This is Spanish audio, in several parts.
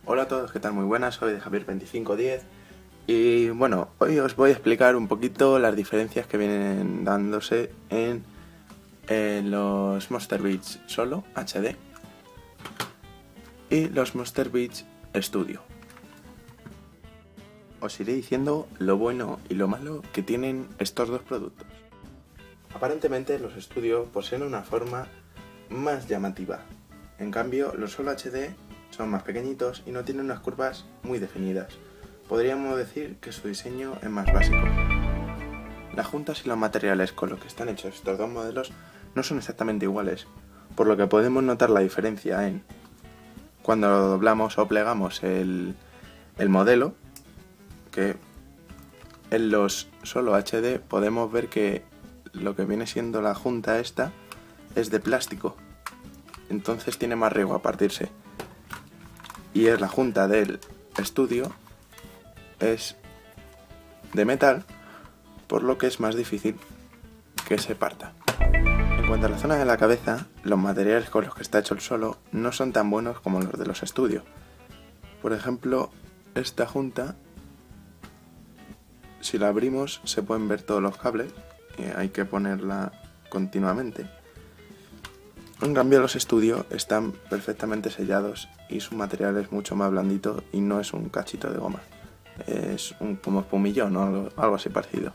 Hola a todos, ¿qué tal? Muy buenas, soy de Javier2510 y bueno, hoy os voy a explicar un poquito las diferencias que vienen dándose en los Monster Beats Solo HD y los Monster Beats Studio. Os iré diciendo lo bueno y lo malo que tienen estos dos productos. Aparentemente los Studio poseen una forma más llamativa, en cambio los Solo HD son más pequeñitos y no tienen unas curvas muy definidas. Podríamos decir que su diseño es más básico. Las juntas y los materiales con los que están hechos estos dos modelos no son exactamente iguales, por lo que podemos notar la diferencia en cuando doblamos o plegamos el modelo, que en los Solo HD podemos ver que lo que viene siendo la junta esta es de plástico, entonces tiene más riesgo a partirse. Y es la junta del Studio es de metal, por lo que es más difícil que se parta. En cuanto a la zona de la cabeza, los materiales con los que está hecho el Solo no son tan buenos como los de los Studio. Por ejemplo, esta junta, si la abrimos se pueden ver todos los cables y hay que ponerla continuamente. En cambio los Studio están perfectamente sellados y su material es mucho más blandito y no es un cachito de goma. Es como espumillón o algo así parecido.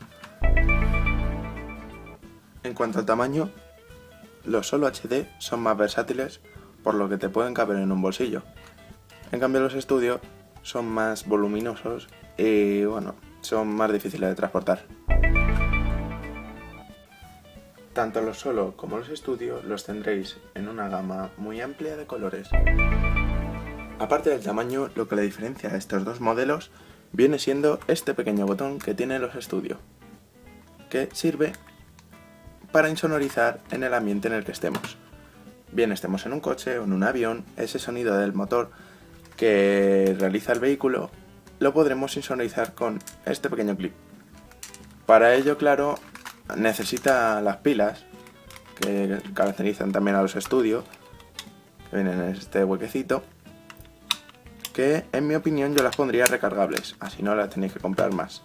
En cuanto al tamaño, los Solo HD son más versátiles, por lo que te pueden caber en un bolsillo. En cambio los Studio son más voluminosos y bueno, son más difíciles de transportar. Tanto los Solo como los Studio los tendréis en una gama muy amplia de colores. Aparte del tamaño, lo que le diferencia a estos dos modelos viene siendo este pequeño botón que tienen los Studio, que sirve para insonorizar en el ambiente en el que estemos. Bien estemos en un coche o en un avión, ese sonido del motor que realiza el vehículo lo podremos insonorizar con este pequeño clip. Para ello, claro, necesita las pilas que caracterizan también a los Studio, que vienen en este huequecito, que en mi opinión yo las pondría recargables, así no las tenéis que comprar más.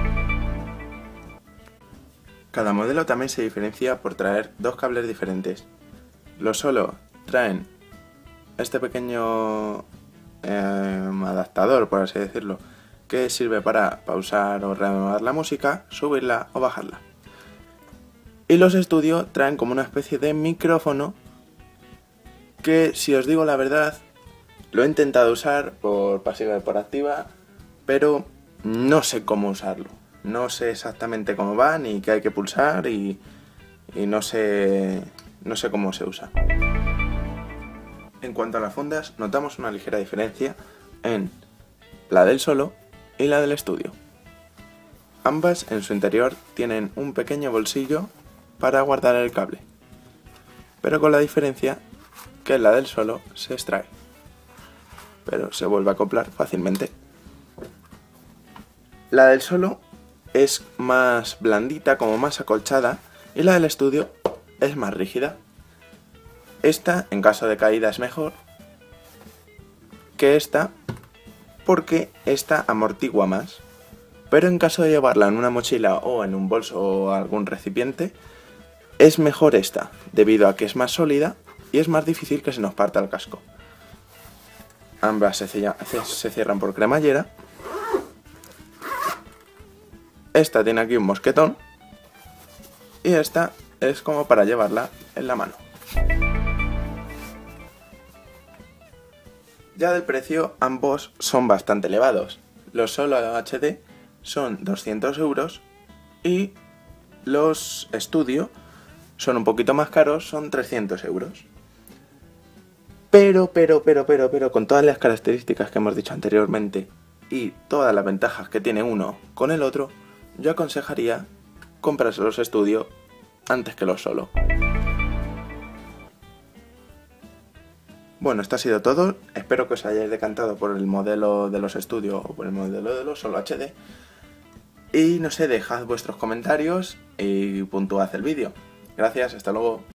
Cada modelo también se diferencia por traer dos cables diferentes. Los Solo traen este pequeño adaptador, por así decirlo, que sirve para pausar o reanudar la música, subirla o bajarla. Y los Studio traen como una especie de micrófono que, si os digo la verdad, lo he intentado usar por pasiva y por activa, pero no sé cómo usarlo. No sé exactamente cómo va, ni qué hay que pulsar y no sé cómo se usa. En cuanto a las fundas, notamos una ligera diferencia en la del Solo y la del Studio. Ambas en su interior tienen un pequeño bolsillo para guardar el cable, pero con la diferencia que la del Solo se extrae, pero se vuelve a acoplar fácilmente. La del Solo es más blandita, como más acolchada, y la del Studio es más rígida. Esta, en caso de caída, es mejor que esta, porque esta amortigua más, pero en caso de llevarla en una mochila o en un bolso o algún recipiente, es mejor esta, debido a que es más sólida y es más difícil que se nos parta el casco. Ambas se cierran por cremallera. Esta tiene aquí un mosquetón y esta es como para llevarla en la mano. Ya del precio, ambos son bastante elevados. Los Solo HD son 200 euros y los Studio son un poquito más caros, son 300 euros. Pero, con todas las características que hemos dicho anteriormente y todas las ventajas que tiene uno con el otro, yo aconsejaría comprarse los Studio antes que los Solo. Bueno, esto ha sido todo. Espero que os hayáis decantado por el modelo de los Studio o por el modelo de los Solo HD. Y no sé, dejad vuestros comentarios y puntuad el vídeo. Gracias, hasta luego.